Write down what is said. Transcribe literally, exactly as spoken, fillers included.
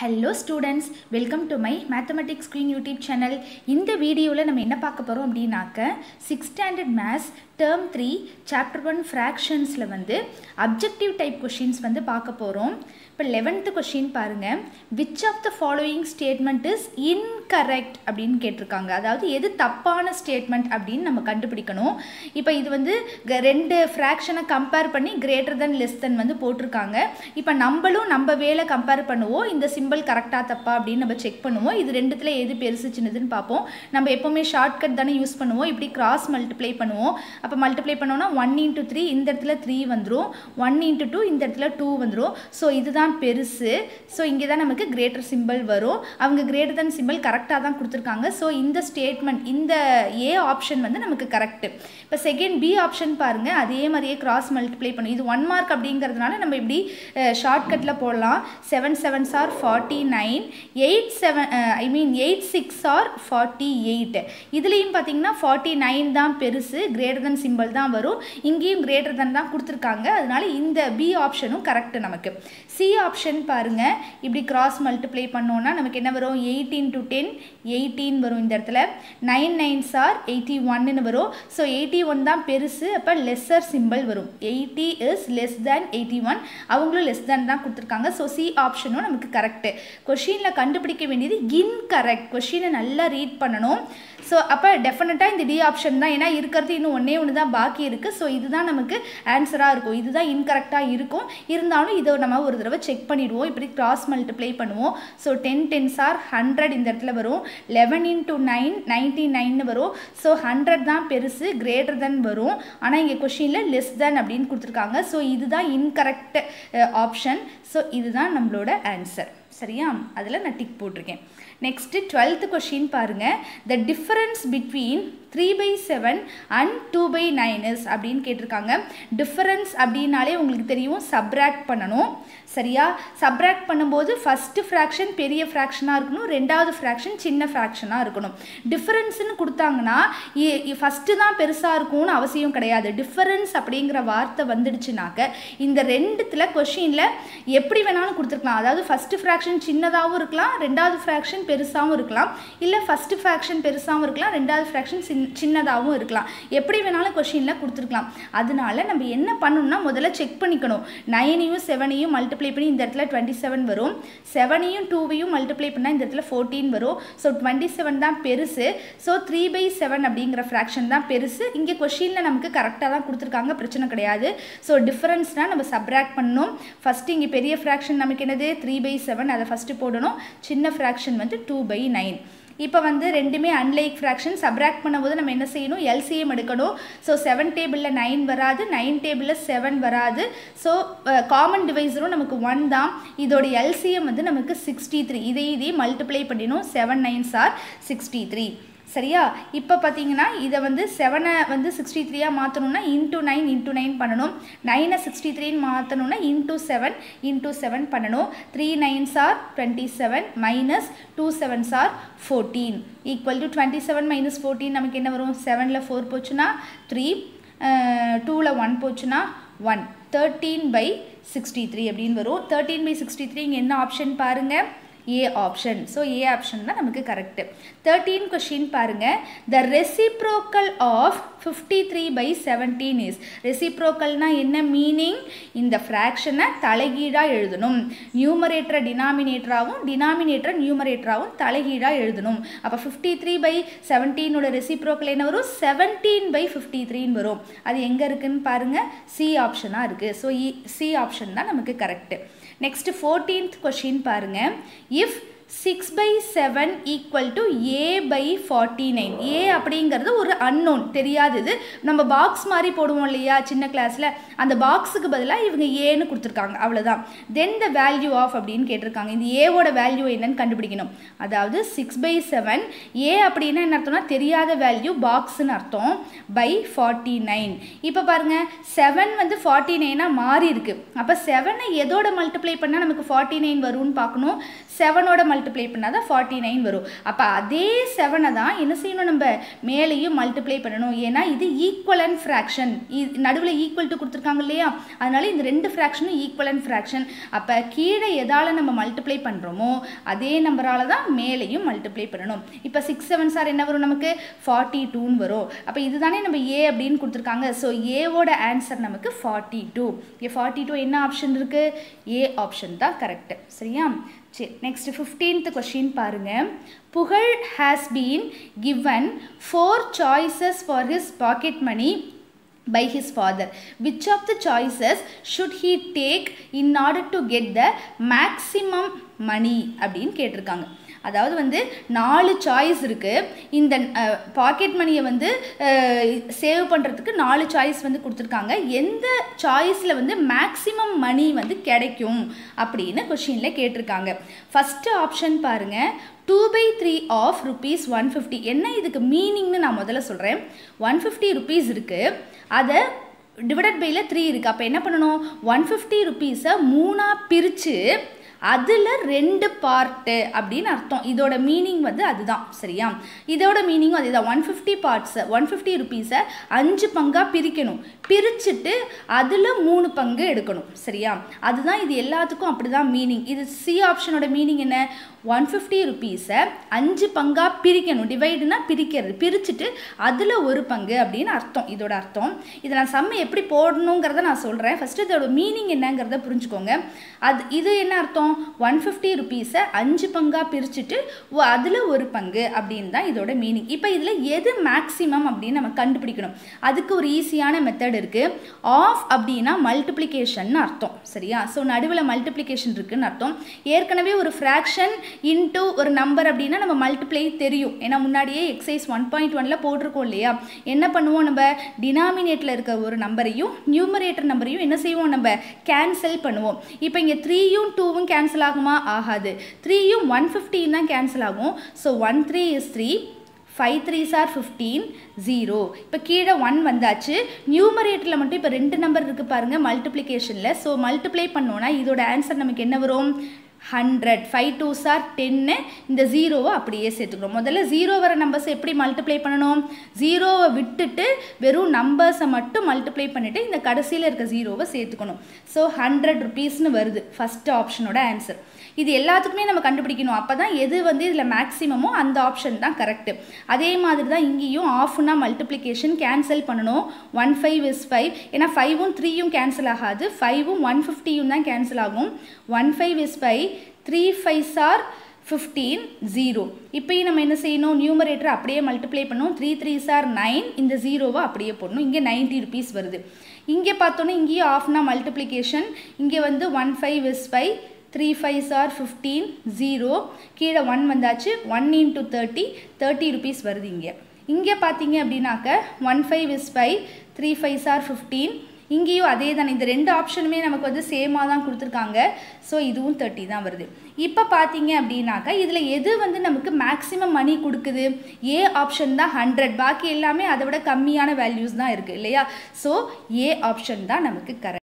Hello students, welcome to my Mathematics Queen YouTube channel. இந்த வீடியோல நம்ம என்ன பார்க்க போறோம் அப்படினாக்க sixth standard maths term three chapter one fractionsல வந்து objective type questions வந்து பார்க்க போறோம். இப்போ eleventh question பாருங்க, which of the following statement is incorrect அப்படினு கேட்டிருக்காங்க. அதாவது எது தப்பான ஸ்டேட்மென்ட் அப்படினு நம்ம கண்டுபிடிக்கணும். இப்போ இது வந்து ரெண்டு ஃபிராக்ஷனை கம்பேர் பண்ணி greater than less than வந்து போட்டுருக்காங்க. இப்போ நம்மளும் நம்ம வேளை கம்பேர் பண்ணுவோம். இந்த சிம்பிள் கரெக்டா தப்பா அப்படினு நம்ம செக் பண்ணுவோம். இது ரெண்டுத்துல எது பெருசு சின்னதுன்னு பாப்போம். நம்ம எப்பவுமே ஷார்ட்கட் தான யூஸ் பண்ணுவோம். இப்படி கிராஸ் மல்டிப்ளை பண்ணுவோம். அப்ப மல்டிப்ளை பண்ணோம்னா one into three இந்த இடத்துல three வந்துரும். one into two இந்த இடத்துல two வந்துரும். சோ இதுதான் பெருசு. சோ இங்க தான் நமக்கு greater symbol வரும். அவங்க greater than symbol கரெக்ட்டா தான் கொடுத்திருக்காங்க. சோ இந்த ஸ்டேட்மென்ட் இந்த A ஆப்ஷன் வந்து நமக்கு கரெக்ட். இப்ப செகண்ட் B ஆப்ஷன் பாருங்க. அதே மாதிரியே கிராஸ் மல்டிப்ளை பண்ணி இது one மார்க் அப்படிங்கிறதுனால நம்ம இப்படி ஷார்ட்கட்ல போடலாம். seven sevens are forty-nine, eight seven uh, I mean eight six are forty-eight. இதுலயும் பாத்தீங்கன்னா forty-nine தான் பெருசு, greater than symbol தான் வரும். இங்கேயும் greater than தான் கொடுத்திருக்காங்க. அதனால இந்த B ஆப்ஷனும் கரெக்ட் நமக்கு. C ஆப்ஷன் பாருங்க. இப்படி கிராஸ் மல்டிப்ளை பண்ணோம்னா நமக்கு என்ன வரும்? eight into ten eighteen வரும் இந்த இடத்துல. nine nines are eighty-one ன்னு வரும். சோ eighty-one தான் பெருசு. அப்ப lesser symbol வரும். eighty is less than eighty-one. அவங்களும் less than தான் கொடுத்திருக்காங்க. சோ C ஆப்ஷனும் நமக்கு கரெக்ட். क्वेश्चनல கண்டுபிடிக்க வேண்டியது இன்கரெக்ட். क्वेश्चனை நல்லா ரீட் பண்ணனும். சோ அப்ப டெஃபினட்டா இந்த D ஆப்ஷன் தான். ஏனா இருக்குறது இன்னும் ஒண்ணே ஒண்ணு தான் பாக்கி இருக்கு. சோ இதுதான் நமக்கு ஆன்சரா இருக்கும். இதுதான் இன்கரெக்ட்டா இருக்கும். இருந்தாலும் இத நம்ம ஒரு தடவை செக் பண்ணிடுவோம். இப்படி கிராஸ் மல்டிப்ளை பண்ணுவோம். So ten tens are one hundred இந்த இடத்துல வரும். eleven into nine ninety-nine ன்னு வரும். சோ one hundred தான் பெருசு, greater than வரும். ஆனா இங்க क्वेश्चनல less than அப்படினு கொடுத்திருக்காங்க. சோ இதுதான் இன்கரெக்ட் ஆப்ஷன். சோ இதுதான் நம்மளோட ஆன்சர். சரியா? அதுல நான் டிக் போட்டுருக்கேன். Next twelfth question பாருங்க. The difference between three by seven and two by nine is அப்படினு கேட்டிருக்காங்க. difference அப்படினாலே உங்களுக்கு தெரியும் சப்ட்ராக்ட் பண்ணனும். சரியா? சப்ட்ராக்ட் பண்ணும்போது first fraction பெரிய ஃபிராக்ஷனா இருக்கணும், ரெண்டாவது fraction சின்ன ஃபிராக்ஷனா இருக்கணும். difference னு கொடுத்தாங்கன்னா first தான் பெருசா இருக்கும்னு அவசியம் கிடையாது. difference அப்படிங்கற வார்த்தை வந்துடுச்சுனாக்க இந்த ரெண்டுத்துல क्वेश्चनல எப்படி வேணாலும் கொடுத்திருக்கலாம். அதாவது first fraction சின்னதாவும் இருக்கலாம், ரெண்டாவது fraction பெருசாவும் இருக்கலாம். இல்ல first fraction பெருசாவும் இருக்கலாம், ரெண்டாவது fraction சின்னதாவும் இருக்கலாம். எப்படி வேணாலும் क्वेश्चनல கொடுத்திருக்கலாம். அதனால நம்ம என்ன பண்ணனும்னா முதல்ல செக் பண்ணிக்கணும். nine யும் seven யும் மல்டிப்ளை பண்ணி இந்த இடத்துல twenty-seven வரும். seven யும் two யும் மல்டிப்ளை பண்ணா இந்த இடத்துல fourteen வரும். சோ twenty-seven தான் பெருசு. சோ three by seven அப்படிங்கற fraction தான் பெருசு. இங்க क्वेश्चनல நமக்கு கரெக்ட்டா தான் கொடுத்திருக்காங்க, பிரச்சனை கிடையாது. சோ டிஃபரன்ஸ்னா நம்ம சப்ட்ராக்ட் பண்ணனும். ஃபர்ஸ்ட் இங்க பெரிய fraction நமக்கு என்னது three by seven, அத ஃபர்ஸ்ட் போடணும். சின்ன fraction வந்து two by nine. இப்போ வந்து ரெண்டுமே அன்லைக் ஃபிராக்ஷன். சப்ட்ராக்ட் பண்ணும்போது நம்ம என்ன செய்யணும்? L C M எடுக்கணும். சோ seven டேபிள்ல nine வராது, nine டேபிள்ல seven வராது. சோ காமன் டிவைசரும் நமக்கு one தான். இதோட L C M வந்து நமக்கு sixty-three. இதை இதை மல்டிப்ளை பண்ணினோம். seven nines are sixty-three. சரியா? இப்போ பாத்தீங்கன்னா இத வந்து seven வந்து sixty-three ஆ மாத்தணும்னா into nine into nine பண்ணனும். nine sixty-three ன்னு மாத்தணும்னா into seven into seven பண்ணனும். three nines are twenty-seven minus two sevens are fourteen equal to twenty-seven minus fourteen நமக்கு என்ன வரும்? seven ல four போச்சுனா three, two ல one போச்சுனா one. thirteen by sixty-three அப்படினு வரும். thirteen by sixty-three இங்க என்ன ஆப்ஷன் பாருங்க? A option. So A option தான் நமக்கு கரெக்ட். thirteen question பாருங்க. The reciprocal of fifty-three by seventeen is. reciprocalனா என்ன மீனிங்? இந்த ஃபிராக்ஷனை தலைகீழா எழுதணும். நியூமரேட்டர் டினாமினேட்டராவும் டினாமினேட்டர் நியூமரேட்டராவும் தலைகீழா எழுதணும். அப்ப fifty-three by seventeen ஓட reciprocal என்ன வரும்? seventeen by fifty-three ன்னு வரும். அது எங்க இருக்குன்னு பாருங்க. C ஆப்ஷனா இருக்கு. So C ஆப்ஷன் தான் நமக்கு கரெக்ட். Next fourteenth question பாருங்க. If six by seven equal to A by forty-nine. A அப்படிங்கிறது ஒரு unknown, தெரியாதது. நம்ம பாக்ஸ் மாதிரி போடுவோம் இல்லையா சின்ன கிளாஸ்ல, அந்த பாக்ஸுக்கு பதிலா இவங்க A ன்னு கொடுத்திருக்காங்க. அவ்வளவுதான். Then the value of அப்படினு கேட்டிருக்காங்க. இந்த A ஓட வேல்யூ என்னன்னு கண்டுபிடிக்கணும். அதாவது six by seven A அப்படினா என்ன அர்த்தம்னா தெரியாத வேல்யூ, பாக்ஸ்னு அர்த்தம். by forty-nine. இப்போ பாருங்க seven வந்து forty-nine ஆ மாறி இருக்கு. அப்ப seven எதோட மல்டிப்ளை பண்ணா நமக்கு forty-nine வரும்னு பார்க்கணும். seven ஓட மல்டிப்ளை பண்ணால் தான் ஃபார்ட்டி நைன் வரும். அப்போ அதே செவனை தான் என்ன செய்யணும், நம்ம மேலேயும் மல்டிப்ளை பண்ணணும். ஏன்னா இது ஈக்குவலன்ட் ஃப்ராக்ஷன், நடுவில் ஈக்குவல் டு கொடுத்துருக்காங்க இல்லையா, அதனால இந்த ரெண்டு ஃப்ராக்ஷனும் ஈக்குவலன்ட் ஃப்ராக்ஷன். அப்போ கீழே எதால் நம்ம மல்டிப்ளை பண்ணுறோமோ அதே நம்பரால் தான் மேலேயும் மல்டிப்ளை பண்ணணும். இப்போ சிக்ஸ் செவன் சார் என்ன வரும், நமக்கு ஃபார்ட்டி டூன்னு வரும். அப்போ இதுதானே நம்ம ஏ அப்படின்னு கொடுத்துருக்காங்க. ஸோ ஏவோட ஆன்சர் நமக்கு forty two. A forty two என்ன ஆப்ஷன் இருக்குது, ஏ ஆப்ஷன் தான் கரெக்டு. சரியா? சரி, நெக்ஸ்ட் ஃபிஃப்டீன்த் கொஸ்டின் பாருங்க. Pugazh has been given four choices for his pocket money by his father. Which of the choices should he take in order to get the maximum money அப்படின்னு கேட்டிருக்காங்க. அதாவது வந்து நாலு choice இருக்குது. இந்த பாக்கெட் மணியை வந்து சேவ் பண்ணுறதுக்கு நாலு சாய்ஸ் வந்து கொடுத்துருக்காங்க. எந்த சாய்ஸில் வந்து மேக்ஸிமம் மணி வந்து கிடைக்கும் அப்படின்னு கொஷினில் கேட்டிருக்காங்க. ஃபஸ்ட்டு ஆப்ஷன் பாருங்கள், two by three of rupees one fifty. என்ன இதுக்கு மீனிங்னு நான் முதல்ல சொல்கிறேன். ஒன் ஃபிஃப்டி ருபீஸ் இருக்குது, அதை டிவைடட் பையில் த்ரீ இருக்குது. அப்போ என்ன பண்ணணும், ஒன் ஃபிஃப்டி ருபீஸை மூணாக பிரித்து அதில் ரெண்டு பார்ட்டு அப்படின்னு அர்த்தம். இதோட மீனிங் வந்து அதுதான். சரியா? இதோட மீனிங்கும் அதுதான். ஒன் ஃபிஃப்டி பார்ட்ஸை ஒன் ஃபிஃப்டி ருபீஸை அஞ்சு பங்காக பிரிக்கணும், பிரிச்சுட்டு அதில் மூணு பங்கு எடுக்கணும். சரியா? அதுதான் இது எல்லாத்துக்கும் அப்படி தான் மீனிங். இது சி ஆப்ஷனோட மீனிங் என்ன, ஒன் ஃபிஃப்டி ருபீஸை அஞ்சு பங்காக பிரிக்கணும். டிவைடுனா பிரிக்கிறது, பிரிச்சுட்டு அதில் ஒரு பங்கு அப்படின்னு அர்த்தம் இதோட அர்த்தம். இதை நான் சம்மை எப்படி போடணுங்கிறத நான் சொல்கிறேன். ஃபஸ்ட்டு இதோட மீனிங் என்னங்கிறத புரிஞ்சுக்கோங்க. அது இது என்ன அர்த்தம், ஒன் ஃபிஃப்டி ருபீஸை அஞ்சு பங்காக பிரிச்சுட்டு அதில் ஒரு பங்கு அப்படின்னு தான் இதோட மீனிங். இப்போ இதில் எது மேக்ஸிமம் அப்படின்னு நம்ம கண்டுபிடிக்கணும். அதுக்கு ஒரு ஈஸியான மெத்தட் இருக்குது. ஆஃப் அப்படின்னா மல்டிப்ளிகேஷன் அர்த்தம். சரியா? ஸோ நடுவில் மல்டிப்ளிகேஷன் இருக்குன்னு அர்த்தம். ஏற்கனவே ஒரு ஃப்ராக்ஷன் இன்டூ ஒரு நம்பர் அப்படின்னா நம்ம மல்டிப்ளை தெரியும். ஏன்னா முன்னாடியே எக்ஸைஸ் ஒன் பாயிண்ட் ஒன்ல போட்டிருக்கோம் இல்லையா. என்ன பண்ணுவோம், நம்ம டினாமினேட்டில் இருக்க ஒரு நம்பரையும் நியூமரேட்டர் நம்பரையும் என்ன செய்வோம், நம்ம கேன்சல் பண்ணுவோம். இப்போ இங்கே த்ரீயும் டூவும் கேன்சல் ஆகுமா, ஆகாது. த்ரீயும் ஒன் ஃபிஃப்டியும் தான் கேன்சல் ஆகும். So one three is three, five threes are fifteen, zero. இப்போ கீழே ஒன் வந்தாச்சு. நியூமரேட்டரில் மட்டும் இப்போ ரெண்டு நம்பர் இருக்குது பாருங்கள் மல்டிப்ளிகேஷனில். ஸோ மல்டிப்ளை பண்ணோன்னா இதோட ஆன்சர் நமக்கு என்ன வரும், ஹண்ட்ரட். ஃபைவ் டூ சார் டென்னு, இந்த ஜீரோவை அப்படியே சேர்த்துக்கணும். முதல்ல ஜீரோ வர நம்பர்ஸை எப்படி மல்டிப்ளை பண்ணணும், ஜீரோவை விட்டுட்டு வெறும் நம்பர்ஸை மட்டும் மல்டிப்ளை பண்ணிவிட்டு இந்த கடைசியில் இருக்க ஜீரோவை சேர்த்துக்கணும். ஸோ ஹண்ட்ரட் ருபீஸ்னு வருது ஃபஸ்ட்டு ஆப்ஷனோட ஆன்சர். இது எல்லாத்துக்குமே நம்ம கண்டுபிடிக்கணும். அப்போ தான் எது வந்து இதில் மேக்ஸிமமோ அந்த ஆப்ஷன் தான் கரெக்டு. அதே மாதிரி தான் இங்கேயும் ஆஃப்னா மல்டிப்ளிகேஷன் கேன்சல் பண்ணணும். ஒன் ஃபைவ் இஸ் ஃபைவ், ஏன்னா ஃபைவும் த்ரீயும் கேன்சல் ஆகாது, ஃபைவும் ஒன் ஃபிஃப்டியும் தான் கேன்சல் ஆகும். One five is five, three fives are fifteen, zero. இப்போயும் நம்ம என்ன செய்யணும், நியூமரேட்டர் அப்படியே மல்டிப்ளை பண்ணணும். த்ரீ த்ரீஸ் ஆர் நைன், இந்த ஜீரோவை அப்படியே போடணும். இங்கே நைன்ட்டி ருபீஸ் வருது. இங்கே பார்த்தோன்னா இங்கேயும் ஆஃப்னா மல்டிப்ளிகேஷன். இங்கே வந்து one five is five, three fives are fifteen, zero. கீழே ஒன் வந்தாச்சு. One into thirty, thirty rupees வருது இங்கே. இங்கே பார்த்தீங்க அப்படின்னாக்க one five is five, three fives are fifteen. இங்கேயும் அதே தானே, இந்த ரெண்டு ஆப்ஷனுமே நமக்கு வந்து சேமாக தான் கொடுத்துருக்காங்க. ஸோ இதுவும் தேர்ட்டி தான் வருது. இப்போ பார்த்தீங்க அப்படின்னாக்கா இதில் எது வந்து நமக்கு மேக்ஸிமம் மணி கொடுக்குது, ஏ ஆப்ஷன் தான் ஹண்ட்ரட். பாக்கி எல்லாமே அதை விட கம்மியான வேல்யூஸ் தான் இருக்குது இல்லையா. ஸோ ஏ ஆப்ஷன் தான் நமக்கு கரெக்ட்.